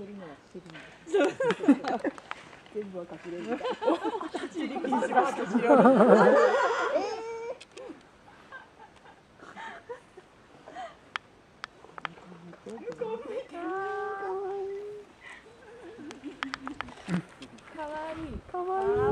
るのはしてるんです。全部は隠れるみたいな。立ち入り禁止バーとしよう。かわいい。